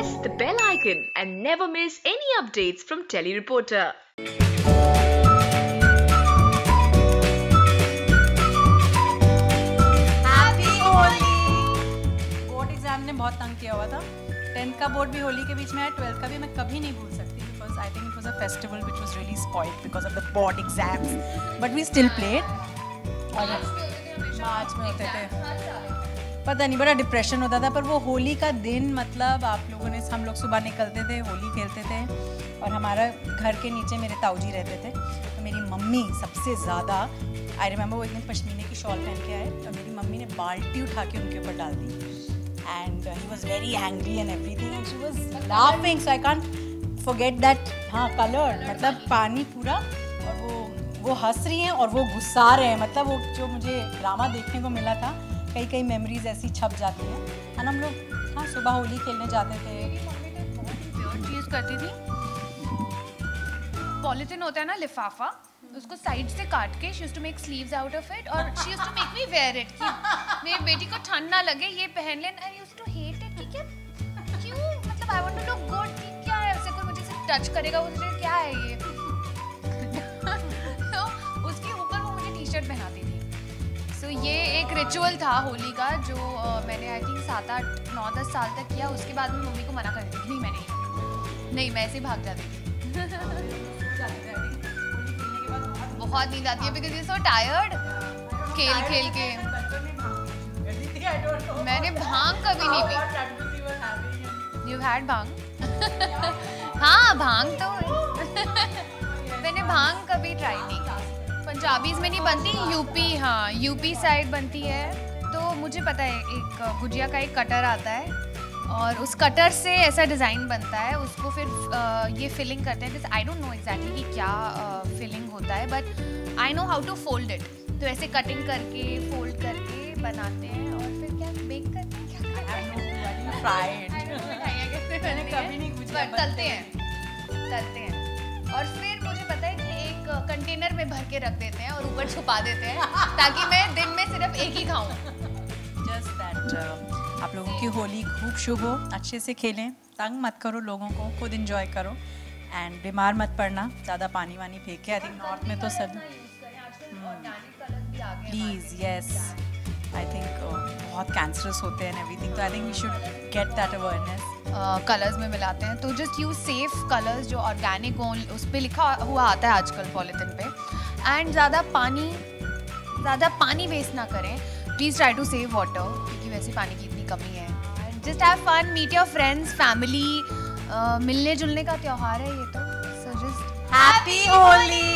press the bell icon and never miss any updates from Telly Reporter. Happy Holi. Board exam ने बहुत तंग किया हुआ था। 10th का बोर्ड भी होली के बीच में है, 12th का भी मैं कभी नहीं भूल सकती because I think it was a festival which was really spoiled because of the board exams, but we still played. और मार्च में होते थे, पता नहीं, बड़ा डिप्रेशन होता था। पर वो होली का दिन, मतलब आप लोगों ने, हम लोग सुबह निकलते थे, होली खेलते थे, और हमारा घर के नीचे मेरे ताऊजी रहते थे, तो मेरी मम्मी सबसे ज़्यादा, आई रिमेंबर वो एक दिन पश्मीने की शॉल पहन के आए और मेरी मम्मी ने बाल्टी उठा के उनके ऊपर डाल दी and he was very angry and everything and she was laughing, so I can't forget that. हाँ, कलर, मतलब पानी पूरा, और वो हंस रही हैं और वो गुस्सा रहे हैं, मतलब वो जो मुझे ड्रामा देखने को मिला था, कई कई मेमोरीज ऐसी छप जाती हैं। और हम लोग, हाँ, सुबह होली खेलने जाते थे। मेरी मम्मी तो बहुत ही प्योर चीज़ करती थी। पॉलिथीन होता है ना, लिफाफा, उसको साइड से काट के she used to make sleeves out of it और she used to make me wear it कि मेरी बेटी को ठंड ना लगे, ये पहन लेना। I used to hate it कि क्या, क्यों, मतलब I want to look good, कि क्या है, ऐसे कोई मुझे सिर्फ टच करेगा, वो मुझे क्या है ये तो उसके ऊपर वो मुझे टी शर्ट पहनाती थी। सो ये एक रिचुअल था होली का जो मैंने आई थिंक 7, 8, 9, 10 साल तक किया। उसके बाद में मम्मी को मना कर दी थी, नहीं मैंने नहीं, मैं ऐसे ही भाग जाती थी बहुत नींद आती है बिकॉज यू सो टायर्ड खेल खेल के। मैंने भांग कभी नहीं पी। यू हैड भांग? हाँ, भांग तो मैंने भांग कभी ट्राई नहीं। पंजाबीज में नहीं बनती, यूपी, हाँ यूपी साइड बनती है। तो मुझे पता है एक गुजिया का एक कटर आता है और उस कटर से ऐसा डिज़ाइन बनता है, उसको फिर ये फिलिंग करते हैं। आई डोंट नो एग्जैक्टली कि क्या फिलिंग होता है, but I know how to fold it. तो ऐसे कटिंग करके फोल्ड करके बनाते हैं और फिर क्या बेक करते हैं, क्या तलते हैं और फिर मुझे पता है कि एक कंटेनर में भर के रख देते हैं और ऊपर छुपा देते हैं ताकि मैं दिन में सिर्फ एक ही खाऊं। Just that. आप लोगों की होली खूब शुभ हो, अच्छे से खेलें, तंग मत करो लोगों को, खुद एंजॉय करो एंड बीमार मत पड़ना, ज़्यादा पानी वानी फेंक के। आई थिंक नॉर्थ में तो सब प्लीज़, यस, आई थिंक बहुत कैंसरस होते हैं एवरीथिंग, तो I think we should get that awareness. Colours में मिलाते हैं, तो जस्ट यूज सेफ कलर्स जो ऑर्गेनिक हो, उस पर लिखा हुआ आता है आजकल पॉलीथिन पे। एंड ज़्यादा पानी वेस्ट ना करें, please try to save water, क्योंकि वैसे पानी की इतनी कमी है। Just have fun, meet your friends, family, मिलने जुलने का त्यौहार है ये तो। So just happy Holi.